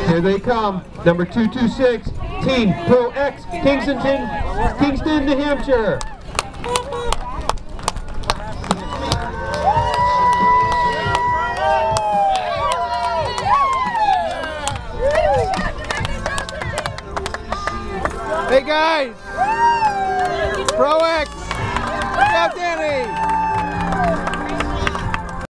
Here they come. Number 226, Team ProEx, Kingston, New Hampshire. Hey guys! ProEx! Look out, Danny!